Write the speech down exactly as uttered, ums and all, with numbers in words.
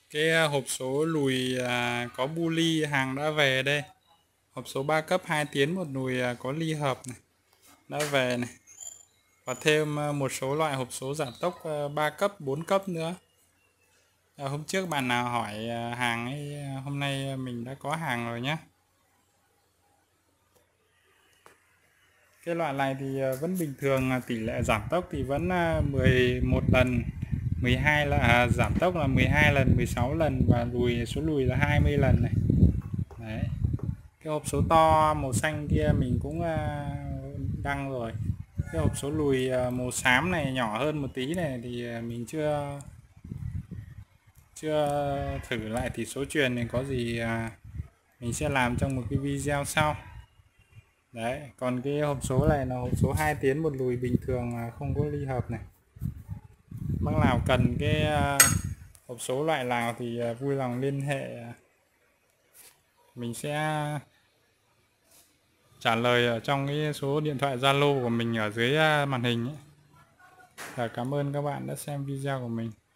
Cái à, hộp số lùi à, có bu ly hàng đã về đây. Hộp số ba cấp hai tiến một nùi à, có ly hợp này, đã về này. Và thêm à, một số loại hộp số giảm tốc à, ba cấp, bốn cấp nữa. À, hôm trước bạn nào hỏi à, hàng ấy, à, hôm nay mình đã có hàng rồi nhé. Cái loại này thì à, vẫn bình thường, à, tỷ lệ giảm tốc thì vẫn à, mười một lần, mười hai là à, giảm tốc là mười hai lần, mười sáu lần và lùi số lùi là hai mươi lần này. Đấy. Cái hộp số to màu xanh kia mình cũng à, đăng rồi. Cái hộp số lùi à, màu xám này nhỏ hơn một tí này thì à, mình chưa chưa thử lại tỷ số truyền này, có gì à, mình sẽ làm trong một cái video sau. Đấy, còn cái hộp số này là hộp số hai tiến một lùi bình thường, à, không có ly hợp này. Bác nào cần cái à, hộp số loại nào thì à, vui lòng liên hệ, à, mình sẽ trả lời ở trong cái số điện thoại Zalo của mình ở dưới à, màn hình ấy. Và cảm ơn các bạn đã xem video của mình.